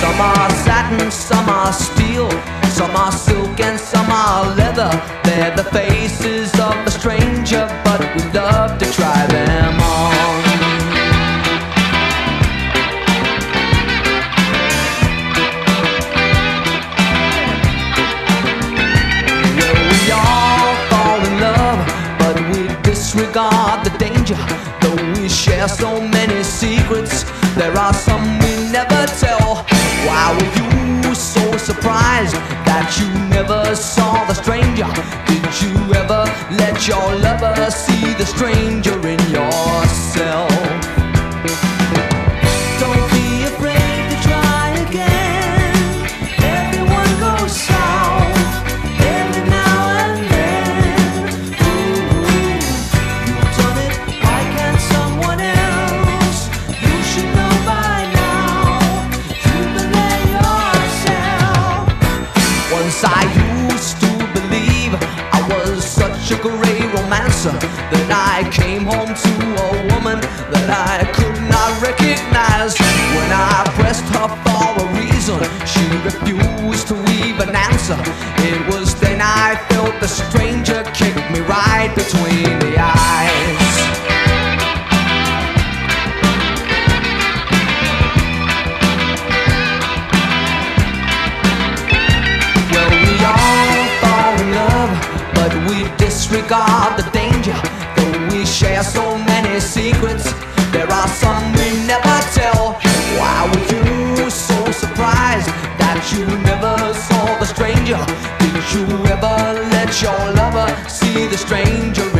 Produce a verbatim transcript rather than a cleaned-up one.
Some are satin, some are steel, some are silk and some are leather. They're the faces of the stranger, but we love to try them on. Well, we all fall in love, but we disregard the danger. Though we share so many secrets, there are some we never tell. Why were you so surprised that you never saw the stranger? Did you ever let your lover see the stranger in yourself? Don't be afraid to try again. Everyone goes south every now and then. Ooh, you've done it, why can't someone else? You should know by now. Once I used to believe I was such a great romancer that I came home to a woman that I could not recognize. When I pressed her for a reason, she refused to even answer. It was then I felt the stranger kick me right between the eyes. Disregard the danger, though we share so many secrets. There are some we never tell. Why were you so surprised that you never saw the stranger? Did you ever let your lover see the stranger